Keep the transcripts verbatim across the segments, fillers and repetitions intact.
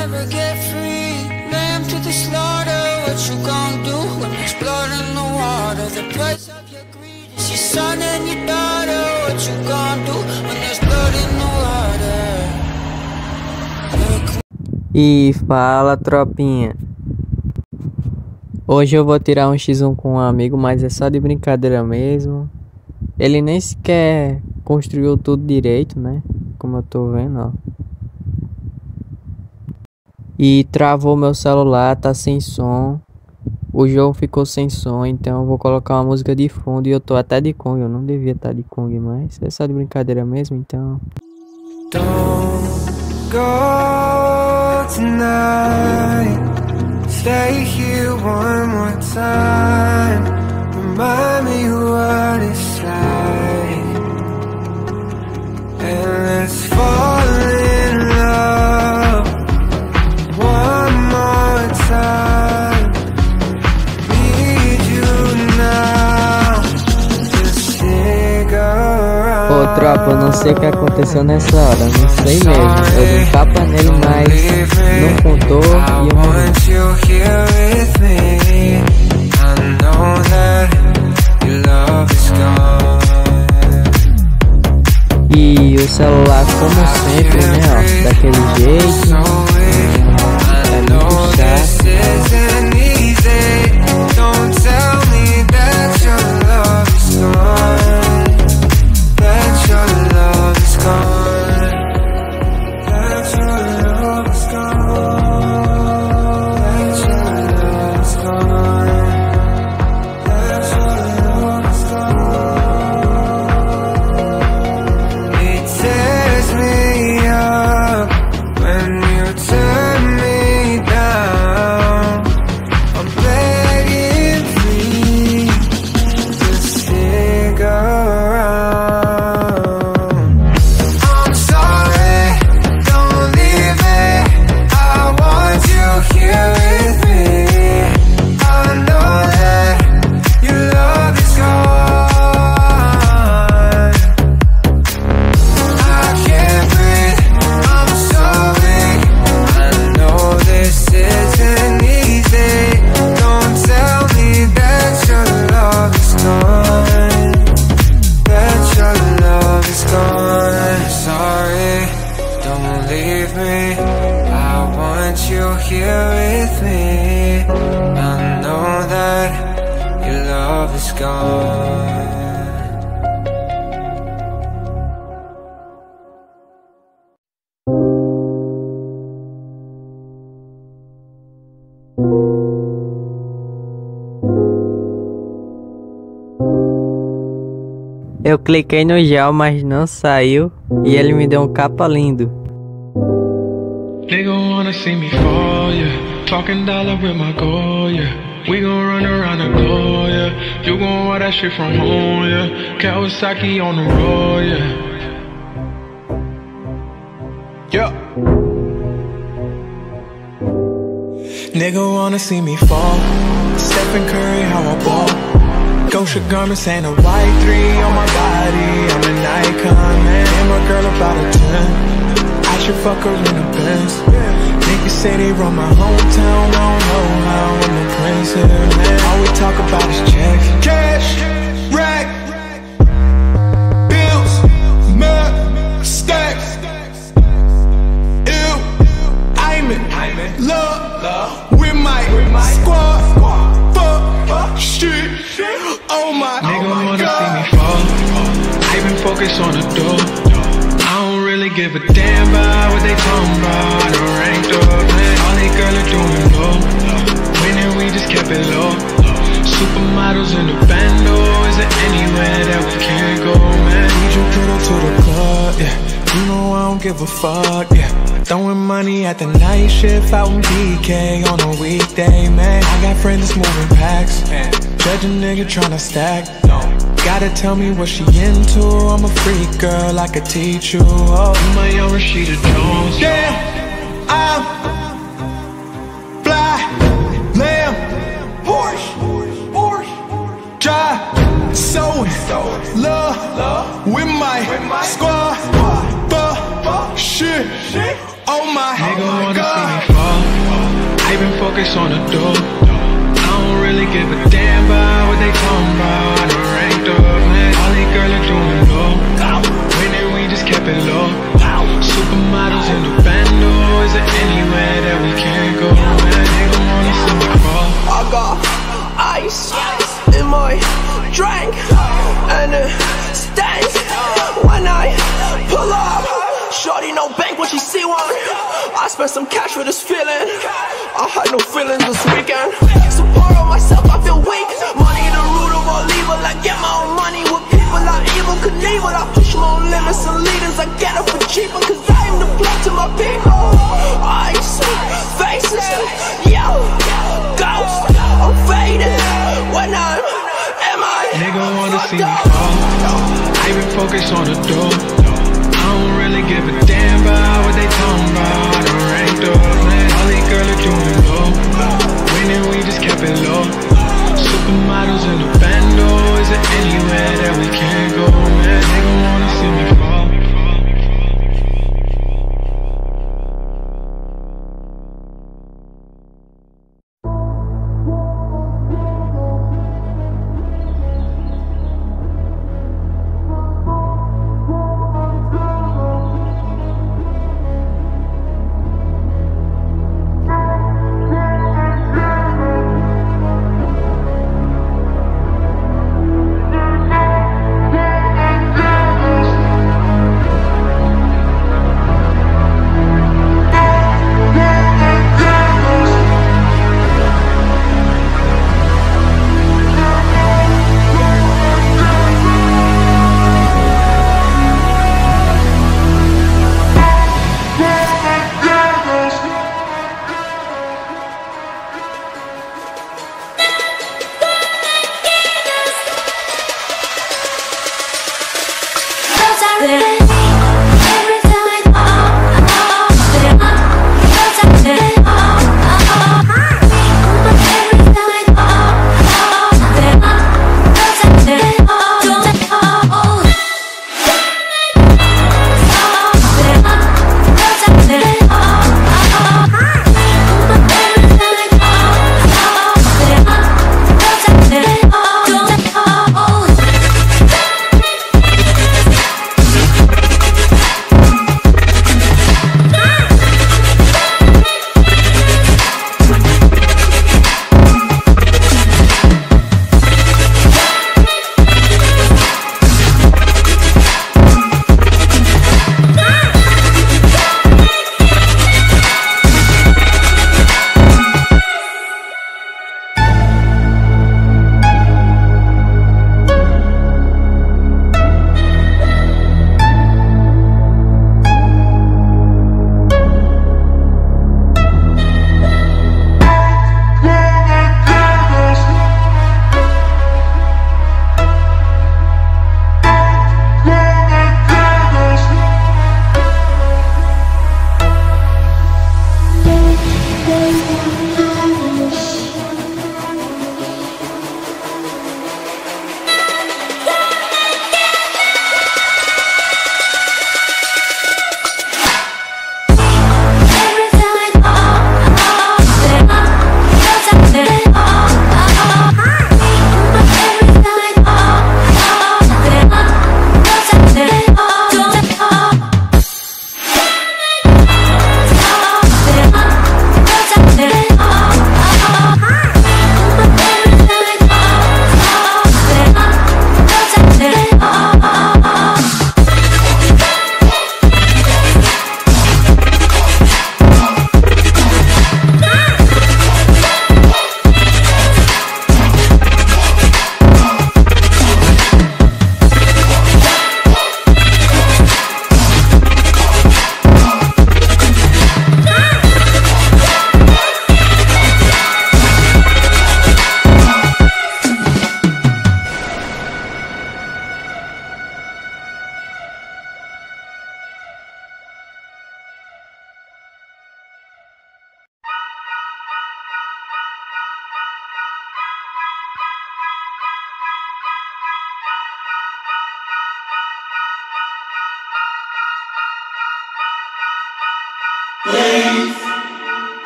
never get free. Lamb to the slaughter, what you gon' do when there's blood in the water? The price of your greed is your son and your daughter. What you gon' do when there's blood in the water? E fala, tropinha. Hoje eu vou tirar um xis um com um amigo, mas é só de brincadeira mesmo. Ele nem sequer construiu tudo direito, né? Como eu tô vendo, ó. E travou meu celular, tá sem som. O jogo ficou sem som, então eu vou colocar uma música de fundo. E eu tô até de Kong, eu não devia estar de Kong, mas é só de brincadeira mesmo, então. Don't go tonight. Stay here one more time. Remind me what it's like. And let's fall in love one more time. Need you now. Just stick around. Ô tropa, eu não sei o que aconteceu nessa hora, não sei mesmo. Eu dei um tapa nele, mas não contou e eu morri. E o celular, como sempre, né, ó, daquele jeito. É muito chato. Here with me, I know that your love is gone. Eu cliquei no gel, mas não saiu, e ele me deu um capa lindo. Nigga wanna see me fall, yeah. Talking dollar with my goal, yeah. We gon' run around the globe, yeah. You gon' want that shit from home, yeah. Kawasaki on the road, yeah. Yeah. Nigga wanna see me fall. Stephen Curry, how I ball. Gosha garments and a white three on my body. I'm an icon, man. And my girl about a ten. I should fuck her in the Benz. Niggas say they run my hometown. I don't know how I'm the prince here, man. All we talk about is checks. Cash, rack, bills, mud, stacks. Ew, I'm in love with my squad. Fuck, shit, oh my, nigga wanna see me fall. I been focused on the door. Give a damn about what they talking about. I done ranked up, man. All they girls are doing low. Winning, we just kept it low. Supermodels in the bando. Is there anywhere that we can't go, man? We just pedal to the club, yeah. You know I don't give a fuck, yeah. Throwing money at the night shift out in B K on a weekday, man. I got friends that's moving packs. Judge a nigga tryna stack. Gotta tell me what she into. I'm a freak girl, I could teach you. Oh, you my young Rashida Jones. Damn, I'm fly, lamb, Porsche, Porsche, drive, sewing, love with my squad. Fuck, shit, oh my God. I've been focused on the dough. I don't really give a damn about what they talking about. I done ranked up, man. All these girls are doing low. Winning, we just kept it low. Supermodels in the bando. Is there anywhere that we can't go, man? They don't wanna see me fall. I got ice in my drink, and it stinks when I pull up. Shorty no bank when she see one. I spent some cash for this feeling. I had no feelings this weekend. Support on myself, I feel weak. Money the root of all evil. I get my own money with people I evil Knievel. I push my own limits and leaders. I get it for cheaper, cause I am the plug to my people. Ice, faces, yo, ghost. I'm faded when I'm M I. Nigga wanna see me fall. I've been focused on the dough. I don't really give a damn about what they talking about. I done ranked up, man. All these girls are doing low. Winning, we just kept it low. Supermodels in the bando. Is there anywhere that we can't go, man? They gon' wanna see me fall.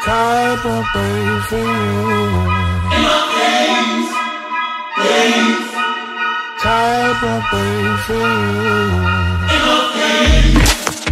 type of pain for you. In my veins, veins, type of pain for you. In my veins.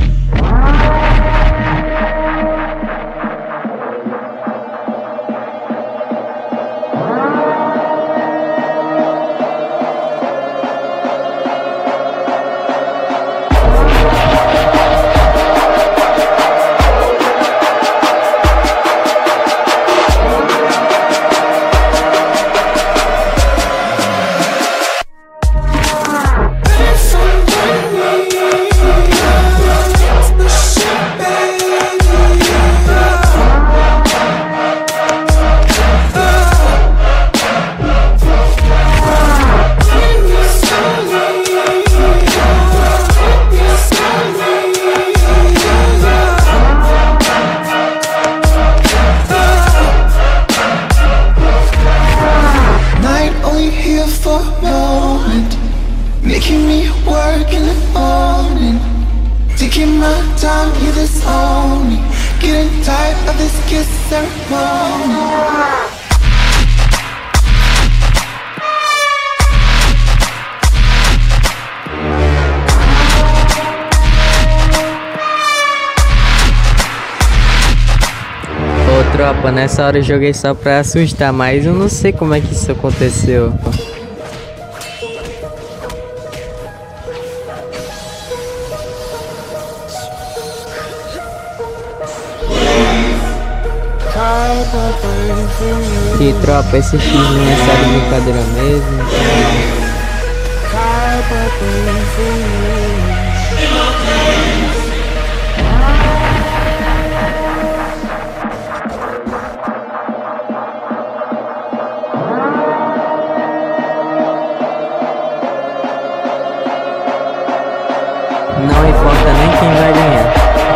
Making me work in the morning, taking my time, you disown me. Getting tired of this kiss ceremony. Ô tropa, nessa hora eu joguei só pra assustar, mas eu não sei como é que isso aconteceu. E tropa, esse X não é só de brincadeira mesmo. Não importa nem quem vai ganhar.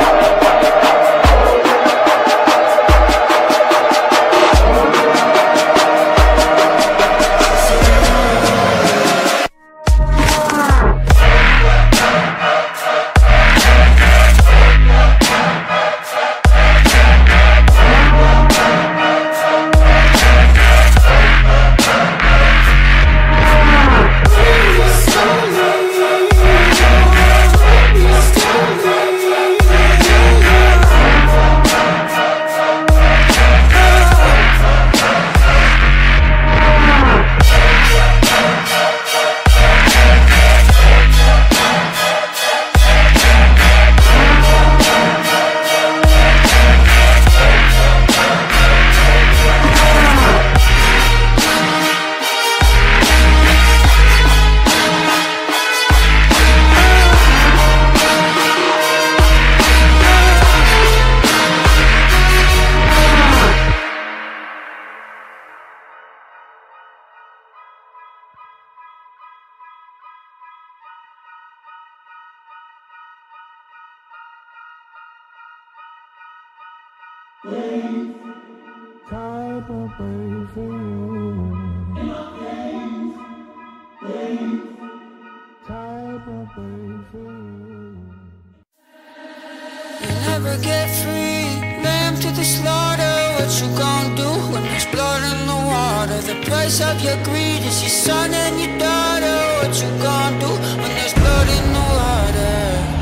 Type of pain for you. In my veins, veins, type of pain for you. You'll never get free, lamb to the slaughter. What you gon' do when there's blood in the water? The price of your greed is your son and your daughter. What you gon' do when there's blood in the water?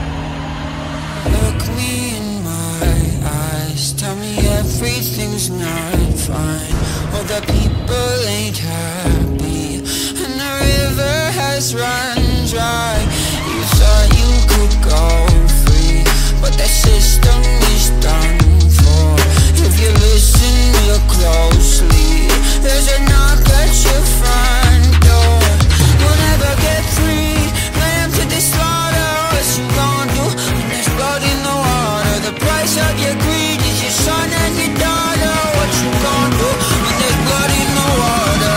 Look me in my eyes, tell me everything's not fine. All the people ain't happy, and the river has run dry. You thought you could go free, but the system is done for. If you listen real closely, there's a knock at your front door. You'll never get free, lamb to the slaughter. What you gon' do when there's blood in the water? The price of your greed is your son and your daughter. What you gon' do when there's blood in the water?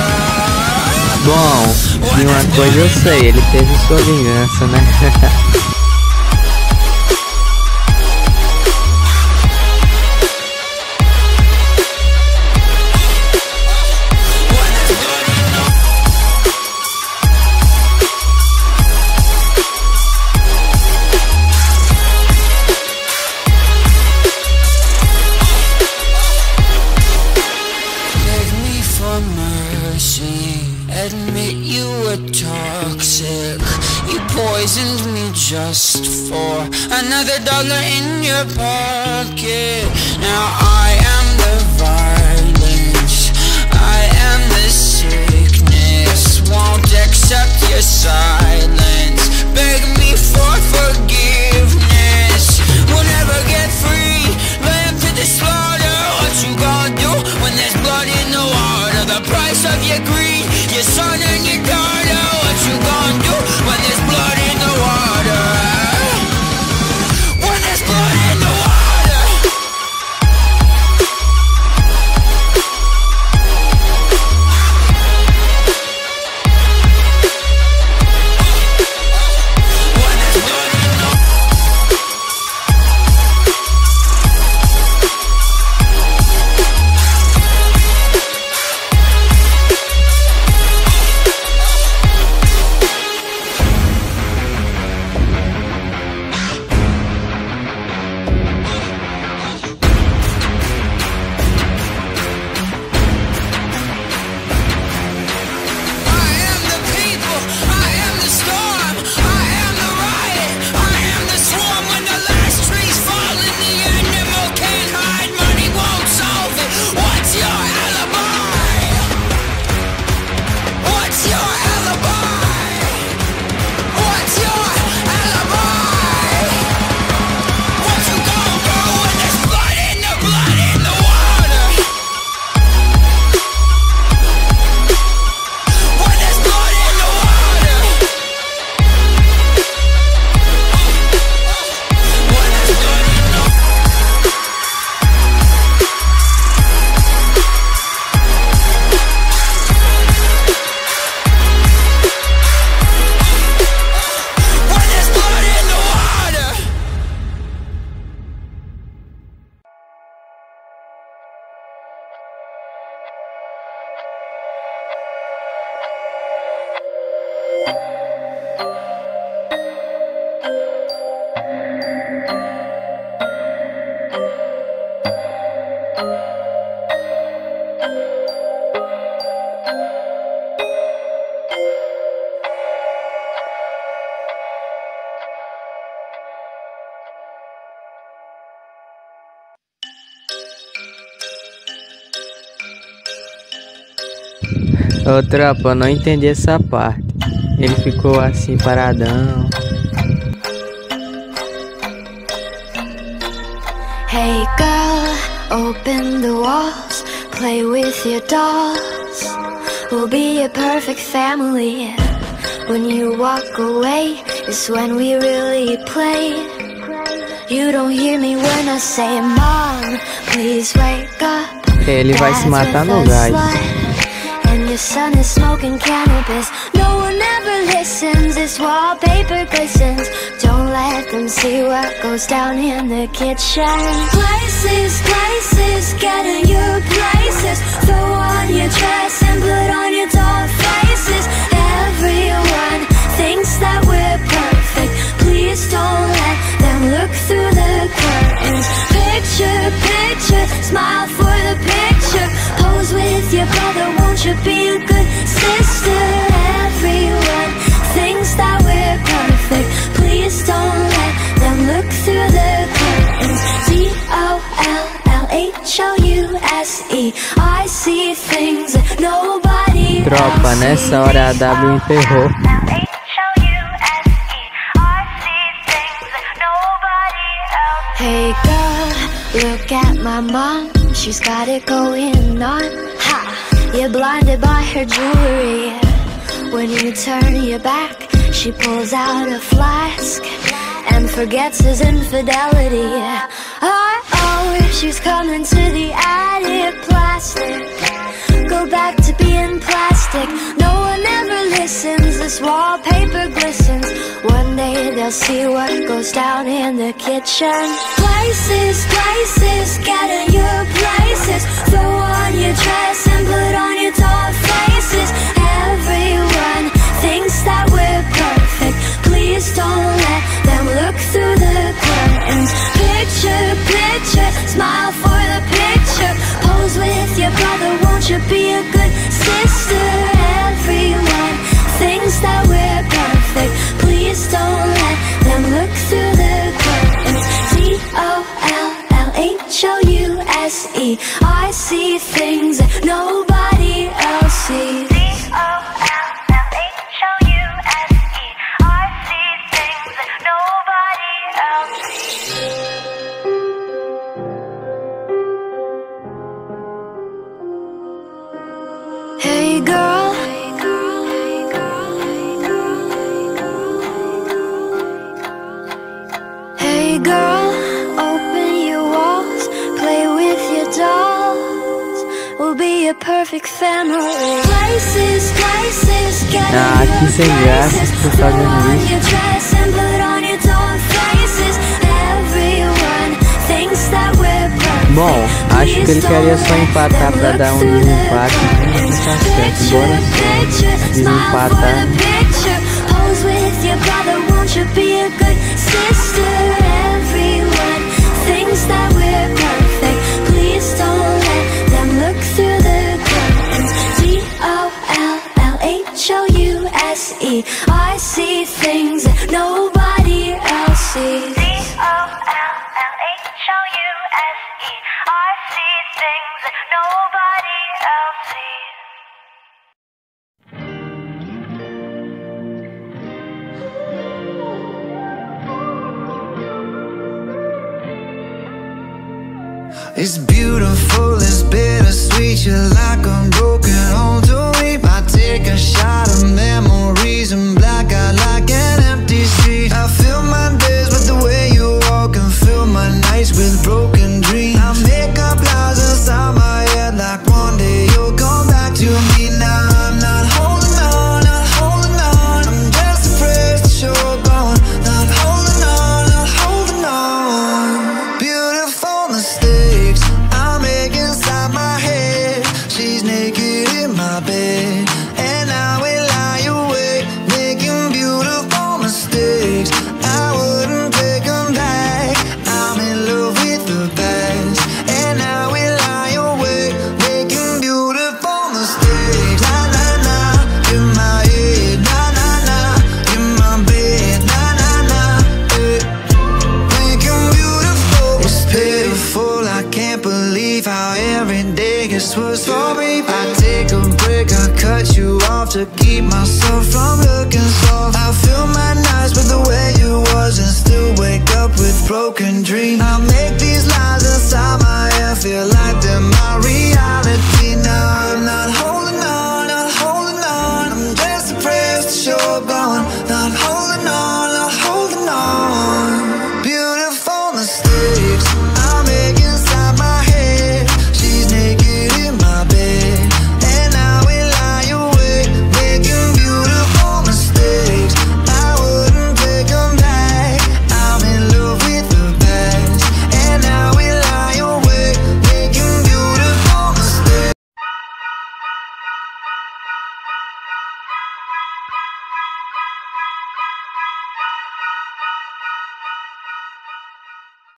Bom, de uma coisa eu sei, ele teve sua vingança, né? another dollar in your pocket. Now I am the violence, I am the sickness. Won't accept your silence, beg me for forgiveness. We'll never get free, lamb to the slaughter. What you gonna do when there's blood in the water? The price of your greed, your son and your daughter. What you gonna do when there's blood in the water? When there's blood in the water. Ô tropa, eu não entendi essa parte. Ele ficou assim paradão. Hey girl, open the walls, play with your dolls. We'll be a perfect family. When you walk away is when we really play. You don't hear me when I say, Mom, please wake up. Ele vai se matar no gás. And your son is smoking cannabis. No one ever listens, this wallpaper glistens. Don't let them see what goes down in the kitchen. Places, places, get in your places. Throw on your dress and put on your doll faces. Everyone thinks that we're perfect. Please don't let them look through the curtains. Picture, picture, smile for the picture. Pose with your brother, won't you be a good sister? Everyone thinks that we're perfect. Please don't let them look through the curtains. D O L L H O U S E. I see things that nobody else. Tropa, nessa hora a W enterrou. Hey girl, look at my mom, she's got it going on. Ha, you're blinded by her jewelry. When you turn your back, she pulls out a flask and forgets his infidelity. Uh-oh, she's coming to the attic. Plastic, go back to being plastic. No one ever listens, this wallpaper glistens. One day they'll see what goes down in the kitchen. Places, places, get in your places. Throw on your dress and put on your doll faces. Everyone thinks that we're perfect. Please don't let them look through the curtains. Picture, picture, smile for the picture. Pose with your brother, won't you be a good sister? Everyone thinks that we're perfect. Please don't let them look through the curtains. H O U S E. I see things that nobody else sees. C O L L H O U S E. I see things that nobody else sees. Hey girl, hey girl, open your walls, play with your dolls. We'll be a perfect family. Places, places, get Ah, aqui sem graça, estou fazendo isso. your dress and put on your doll faces. Everyone thinks that we're perfect. Bom, acho que ele queria só empatar pra dar um desempate. Não tá certo, bora desempatar. Pose with your brother, won't you be a good sister? Everyone thinks that we're perfect. Please don't let them look through the curtains. D O L L H O U S E. I see things that nobody else sees. D O L L H O U S E. I see things that nobody else sees. It's beautiful, it's bittersweet. You're like a broken home to me. I take a shot of memories and black out like an empty street. I fill my days with the way you walk and fill my nights with broken dreams. I make up lies inside my head like one day you'll come back to me. Now I'm not holding on, not holding on. I'm just afraid to show going. Not holding on, not holding on. Beautiful mistakes I make inside my head. She's naked in my bed, and I will lie awake, making beautiful mistakes. I wouldn't take them back. I'm in love with the past, and I will lie awake, making beautiful mistakes. Na na na, in my head. Na na na, in my bed. Na na na, eh. Making beautiful. It's pitiful. I can't believe how every day gets worse for me. I take a break, I cut you off to keep myself from looking soft. I fill my nights with the way you was and still wake up with broken dreams. I make these lies inside my head feel like